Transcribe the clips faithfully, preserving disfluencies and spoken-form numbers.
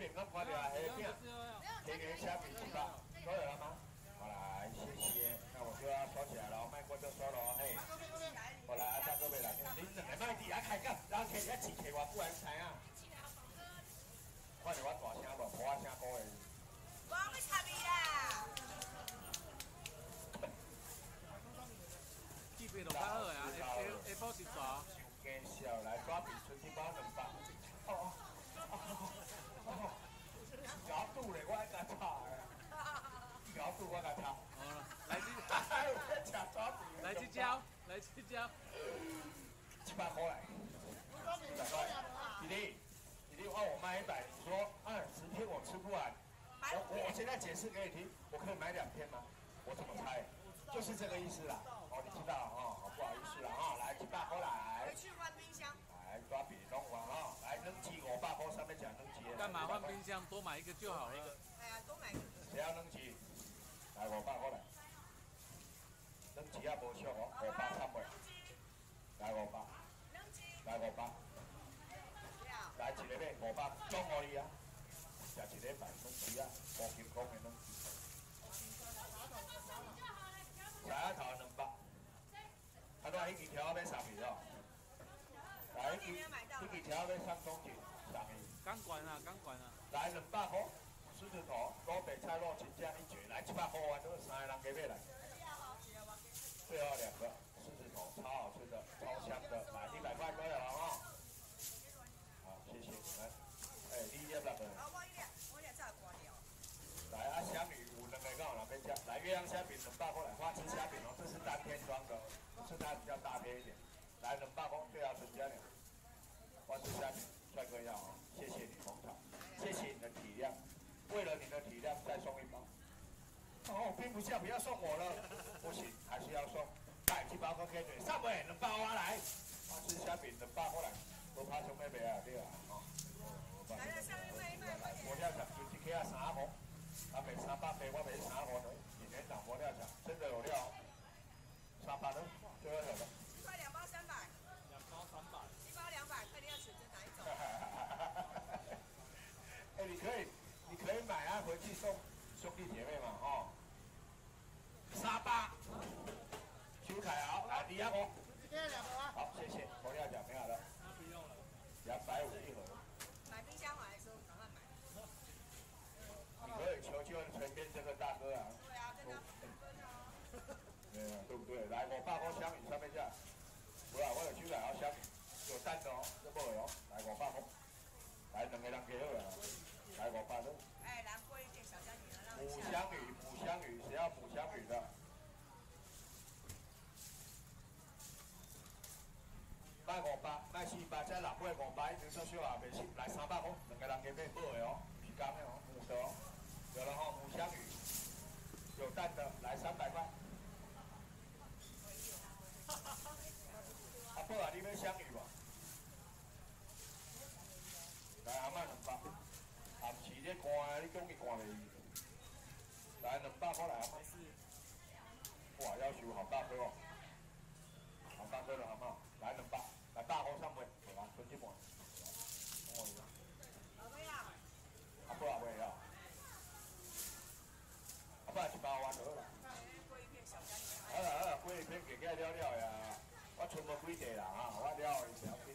面刚看到黑片，甜甜虾米七百，都有了吗？好来，谢谢。那我就要收起来了，卖过就收了，嘿。好来，大哥别来，你两个卖地啊开讲，然后摕一钱摕我不然财啊。看着我大声无，破声高的。 我要插你啦！ 这边就较好呀，下下下晡是抓。 见笑来抓比春天包两百。哦哦哦哦！咬肚嘞，我爱甲炒的。咬肚我甲炒。 好了，来这， 吃抓比。 来这招，来这招。 七百块来。一百块。弟弟，弟弟，按我卖一百，你说啊十天我吃不完。我我现在解释给你听，我可以买两天吗？我怎么猜？就是这个意思啦。哦，你知道哦，不好意思啦啊，来七百块来。 回去换冰箱。 来抓比弄完啊，来扔鸡五百块上面讲扔鸡。 干嘛换冰箱？多买一个就好了。 哎呀，多买一个。 谁要扔鸡？来五百块来。扔鸡啊，无少哦，五百三百。来五百。 扔鸡。 来五百。来一个买五百，总互你啊。食一礼拜扔鸡啊，无金讲的扔鸡。菜啊头两百。啊，那迄支条要三米哦。来，迄迄支条要三公斤，三米。 刚管啊，刚管啊。 来两百块，狮子头、卤白菜、肉青加一卷，来七百块完，都是三个人给买来。最后两个狮子头，超好吃的，超香的，来一百块都有了啊！好，谢谢你们。哎，你要不要？ 啊，我一两，我一两再挂掉。 来啊，香鱼有两个刚好两边加，来月亮虾饼两百块，来花枝虾饼哦，这是单天装的，是它比较大片一点。来两百块，对啊，陈家良，花枝虾饼，帅哥要哦，谢谢你捧场，谢谢你的体谅，为了你的体谅再送一包。哦，冰不下，不要送我了，不行，还是要送。来七包可以对，上位两包啊来，花枝虾饼两百块来，不怕兄妹妹啊，对啊，哦。 来了，下面卖一卖，快点。 我要讲就一克啊三毫。他卖三百八，我卖三毫的，一年涨我料讲，真的有料，三百的，最后有的。 一块两包三百。 两包三百。 一包两百，看你要选择哪一种。 哎，你可以，你可以买啊，回去送兄弟姐妹嘛，哦。三百。邱凯豪，来李亚红。好，谢谢，我料讲没有了。 那不用了。 两百五一盒。 买冰箱回来的时候赶快买。 你可以求求前面这个大哥啊。 对啊，跟他分啊。 对啊，对不对？来，我八包香鱼上面价，不啦，我有去来，香鱼有蛋的哦，这不会哦。来，我八包，来两个人给好了，来我八包。 哎，来贵一点小香鱼了，让母香鱼，母香鱼，谁要母香鱼的？卖五百，卖四百，再六买五百，一直小小也袂熟，来三百块，两个人给买好的哦，皮干的哦，母的哦，有了哈，母香鱼，有蛋的，来三百块。阿伯啊，你要香鱼无？来阿妈两百，暗时咧寒，你讲伊寒袂去。来两百块来阿妈。哇，要求好大哥哦，好大哥了阿妈，来两百，来大号上位，好吧，分一半。哦， 老妹啊， 阿伯阿伯要，阿伯一包完就好啦。 贵一片小香鱼。 好啦好啦，贵一片给佮了了呀，我剩无几块啦啊，我了伊小片。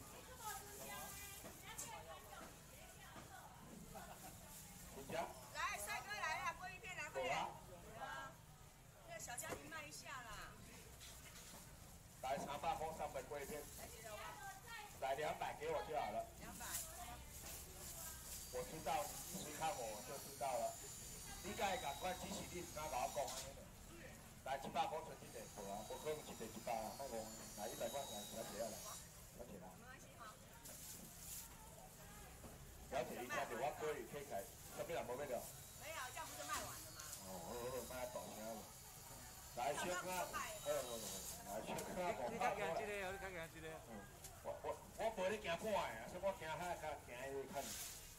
真正？ 来，帅哥来了，贵一片来，快点。 有啊。 这个小香鱼卖一下啦。 来三百块，三百贵一片。来两百给我就好了。 两百。 我知道，你吃看我就知道了。你该赶快支持你，唔敢甲我讲安尼的。来一百块存一个，好啊，我可能一个一百啊，卖我来一百块来，了解了，了解了。 没关系哈。 了解一下，我可以可以开，这边人无要了。 没有，这样不是卖完了吗？ 哦，好好好，卖大声了。来，小可，好好好，来小可，五你百块来。 看看这个，你看看这个。 嗯，我我我无咧行赶的，所以我行海较行迄个看。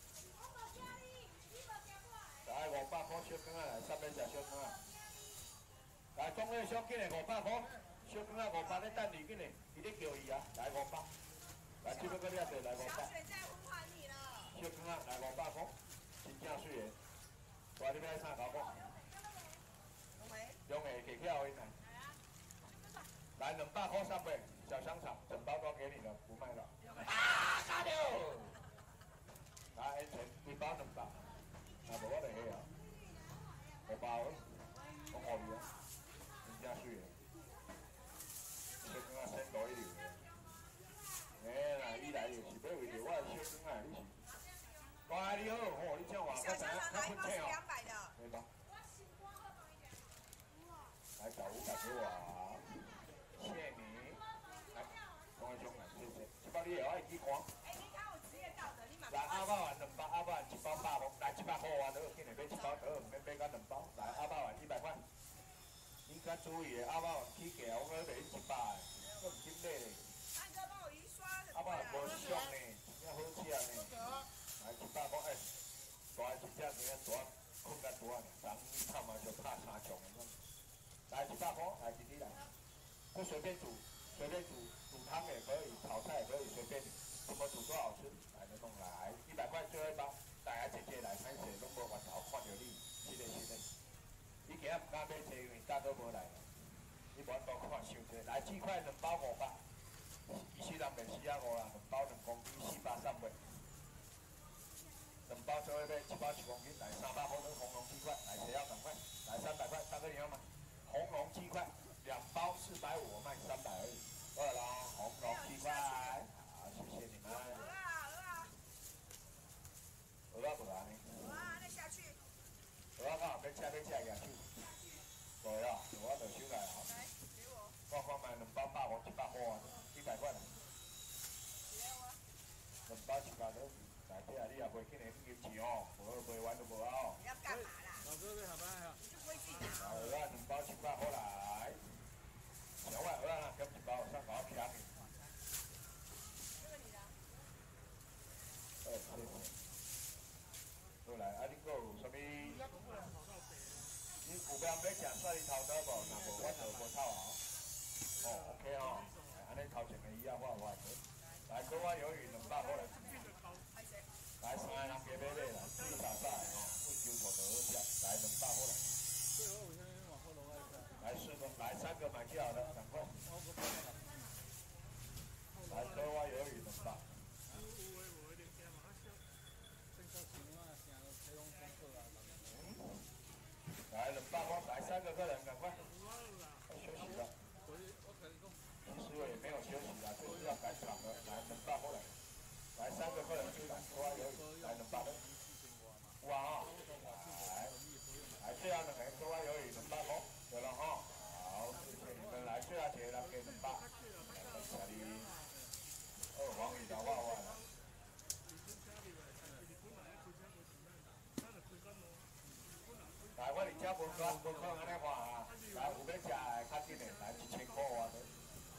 来五百块小羹仔来，上面食小羹仔。来，中咧小紧的五百块，小羹仔五百咧等你紧的，伊咧叫伊啊，来五百。来，这边个了对，来五百。 小水在呼唤你了。 小羹仔来五百块，一啊，你要啥搞讲？中下给票位呢？来两百块三百，小香肠整包都给你了，不卖了。啊，加油！来，全一包两百，啊，无我就下啊，五包，我互你啊，真正水的，小羹仔鲜多一流的。哎啦，伊来就是要为着我的小羹仔，你是？乖，你好，吼，你这样话，我知影，较困切哦。对吧？来，小五百给我啊，谢谢你。来，中位兄来，谢谢。这包你也爱去看。哎，你看我职业道德，你嘛。来，阿爸丸两包，阿爸丸一包百五，来一百块啊，得，今日买一包得，唔免买到两包。来，阿爸丸一百块。你较注意的，阿爸丸起价，我要卖一百的，我唔紧买嘞。阿爸丸无俗呢，要好吃呢。来一百块，哎，大一只个大，困较大呢，人臭嘛就拍三枪的。来一百块，来弟弟来，就随便煮，随便煮，煮汤也可以，炒菜也可以，随便你，怎么煮都好吃。来，就弄来，一百块最后一包，大家姐姐来，歹势拢无源头看到你，是的，是的。你今仔唔敢买车，因为大哥无来，你无多看伤济。来，鸡块两包五百，伊虽然袂四啊五啦，两包两公斤四百三百，两包最后买一包一公斤，来三百块跟红龙鸡块，来谁要赶快，来三百块，大哥你要吗？红龙鸡块，两包四百五，我卖三百而已。饿了，红龙鸡块，好，谢谢你们。鹅啊鹅啊，鹅啊不鹅呢？鹅啊，那下去。鹅啊，刚好要吃要吃下去。对啊，我就收来啊。来，给我。我看卖两包百五，一百块啊，一百块啦。两包一百多，来这啊，你也袂紧的，你钱哦，无卖完就无啊哦。你要干嘛啦？ 老哥在下班啊？ 好，鹅啊，两包一百块来。小碗鹅啊，减一包，上搞便宜。这个你的。呃，谢谢。过来，啊，你搁有啥物？你有要要食蒜头刀无？若无，我就无套啊。哦 ，OK 哦，安尼头前的鱼啊，我我做。来，搁我鱿鱼两百块来。来，三个人加买买来，煮沙沙的哦，不揪土就好食。来，两百块来。来四个，来三个买就好了，赶快。来，搁我鱿鱼两百。来两百块，来三个客人，赶快。要休息了。其实我也没有休息啊，就是要赶场了。来两百块来。来三个客人出来，搁我鱿鱼，来两百块。哇啊！来，来最后两个，搁我鱿鱼两百块，对了哈。好，谢谢你们来，最后一个人给两百，谢谢你。二黄鱼头娃娃啦。来，我哋遮无讲无讲安尼话啊，来有要食的较紧的，来一千块啊都。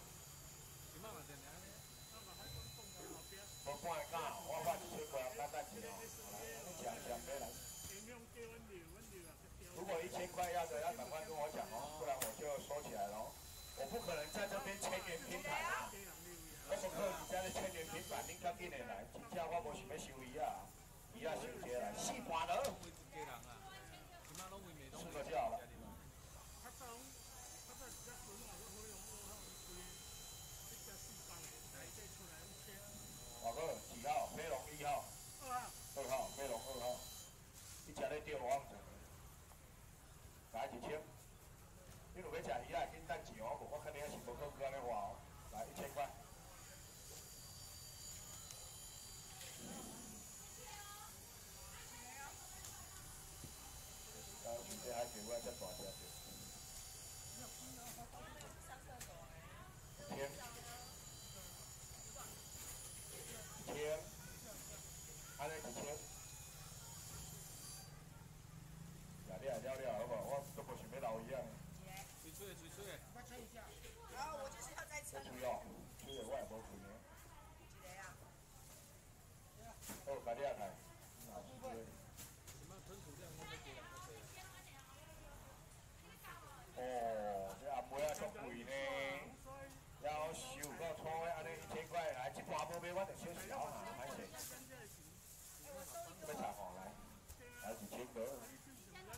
无半个讲，我发一千块，等等一哦，来，你讲讲咩来？如果一千块要的，要赶快跟我讲哦，不然我就收起来了。我不可能在这边千元平台啊，我不可能在这千元平台，恁较紧的来，真正我无想要收伊啊，伊啊收一个来，四盘了，四个就好了。大哥几号？飞龙一号。二号，飞龙二号。你吃咧钓我唔知。来一千。你如要食鱼啊，紧等钱哦，无我肯定是无够安尼话哦。来一千块。然后今天还给我只大只的。千。千。安尼一千。呀，你也了了好不好？我都无想要留伊啊。 吹吹的，吹吹的。 快吹一下。然后我就是要再吹。 再吹哦，吹的我也无吹呢。 几个呀？ 好，家己也开。哪几个？哦，这阿妹啊足贵呢，要收到粗的，安尼一千块，来一盘无买，我就小小下，歹势。要查看来，来一千个。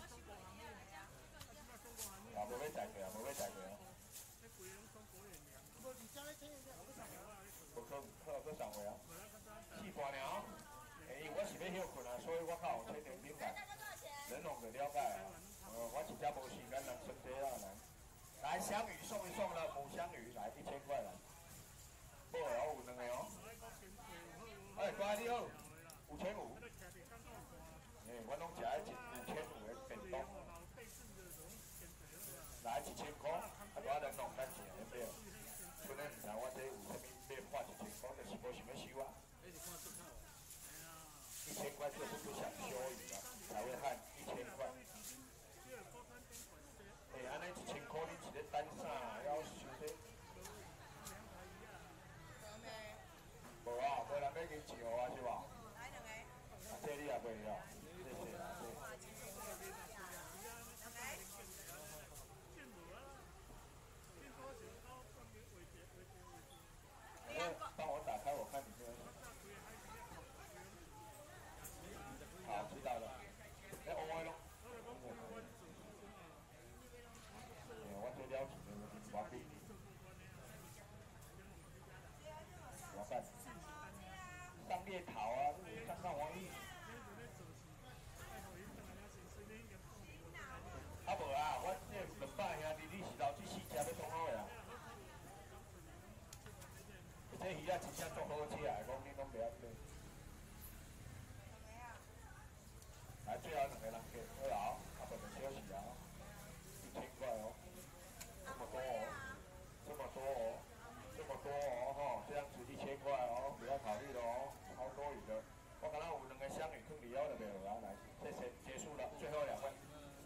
困啊，所以我较有天天敏感，人拢就了解啊。呃，我真正无时间人身体啊人。来，香鱼送一送了，母香鱼来一千块来。好哦，有两个哦。哎，乖你好，五千五。哎，我拢食一五千五的便当。来一千块，啊，我人拢咱食对不对？可能唔知我这有啥物要花一千块，就是无想要收啊。一千块就是不想收鱼啊，才会喊一千块。哎，安尼一千块你一日等啥？要收这？无啊，无人要跟上啊，是吧？ 来两个。 啊，这你也袂晓，谢谢啦，谢谢。帮我打开，我看里面。好，知道了。哎，我我咯。哎，我这了解的，我比。我干。上猎头啊，上上网易。啊无啊，我这两百兄弟，你是老这四只要创好的啊。这鱼啊，真正足好吃的，讲你拢袂晓买。来，最后两个人给二老，啊不能休息啊，一千块哦，这么多哦，这么多哦，这么多哦哈，这样子一千块哦，不要考虑了哦，超多余的。我刚刚有两个香鱼坑里腰的没有啊？来，谢谢，结束了，最后两位。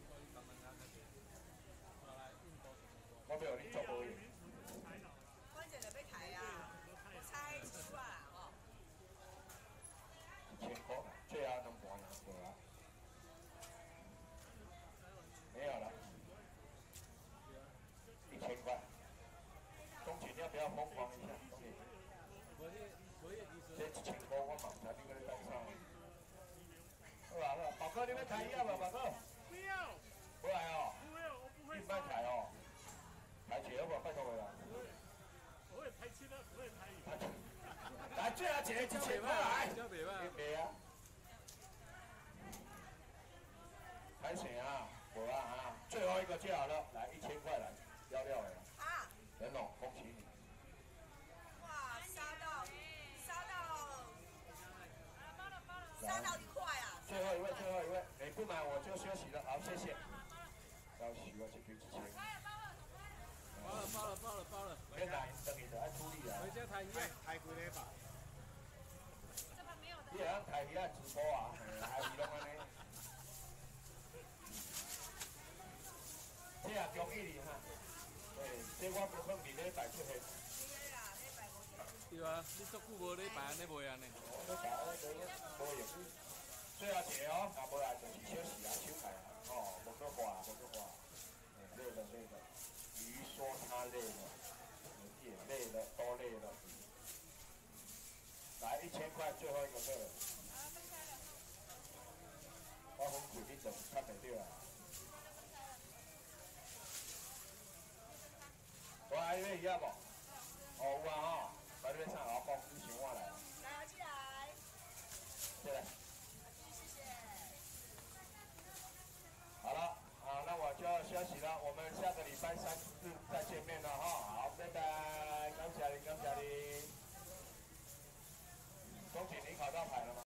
我没有你做无嘢。 关键就要抬啊，猜出啊，哦。 一千块，最后能半两个啊？没有了，一千块。钟姐要不要疯狂一下？钟姐，这一千块我忙才你个等上。好啦好啦，宝哥你要抬一下吧，宝哥。 不要。 不来哦。 不要，我不会。 你卖抬哦。抬起好不好？拜托你啦。 我会抬起的，不会抬鱼。 来，最后一个一千块来。 交袂歹。 袂啊。抬谁啊？无啊啊！最后一个就好了，来一千块来，要料的。 啊。 人总，恭喜你。 哇，杀到，杀到，杀到一块啊！ 最后一位，最后一位，你不买我就休息了，好，谢谢。要许我这句之前。 包了，包了，包了，包了。 别打，等你的爱出力啊。 回家抬鱼， 抬几礼拜？ 你下抬鱼啊直播啊，还是拢安尼。这啊恭喜你哈！对，这我不肯明礼拜出现。 对啊，你足久无礼拜安尼卖安尼。 我礼拜我都无用。最后一个哦，若无来就是休息啊，休息啊，哦，无搁画，无搁画。累了累了，鱼说他累了，你也累了，都累了。来一千块，最后一个对了。我风水你怎看袂到啊？我还有鱼啊无？哦有啊吼，来这边上老公，你请我来。 来，进来。 对。 谢谢。 好了，啊，那我就要休息了。我们下个礼拜三四再见面了哈。好，拜拜，感谢你，感谢你。恭喜你考到牌了吗？